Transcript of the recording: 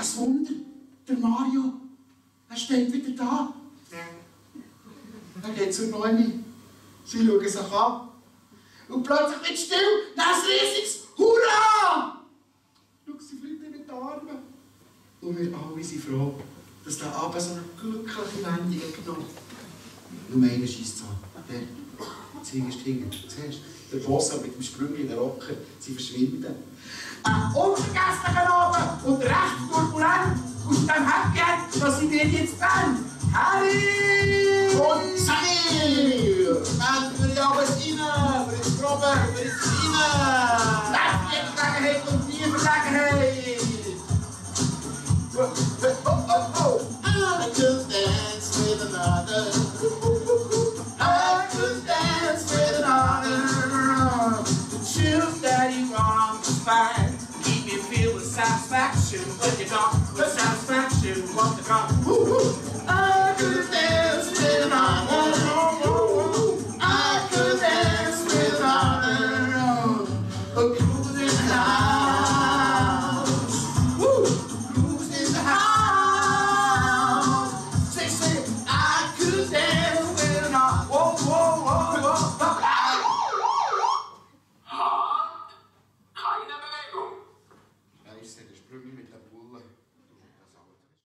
das Wunder, der Mario, er steht wieder da. Dann geht zur Bäume, sie schauen sich an. Und plötzlich wird still, dann ein riesiges Hurra! Schau, sie fliegt in die Arme. Und wir alle sind froh, dass der Abend so eine glückliche Wendung genommen hat. Nur einer scheisst an. Der zuerst hinten. Siehst du? Der Boss mit dem Sprüngli in den Rocker, sie verschwinden. Ein unvergesslicher Abend und recht turbulent. Aus dem Happy End, das sind wir jetzt dran. Harry! Und Samir! Für die Arbeit rein, für die Probe, für die Schiene! Das ist die Gelegenheit und die Verlegenheit! I could dance with another. I could dance with another. The chills that you want to find keep me filled with satisfaction, but you don't with satisfaction. Want to come?